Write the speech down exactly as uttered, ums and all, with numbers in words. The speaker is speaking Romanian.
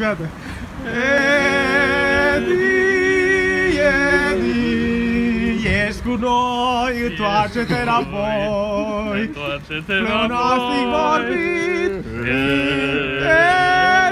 gata. Edi, Edi, ești cu noi, întoarce-te înapoi. Întoarce-te Pronastic înapoi. vorbit.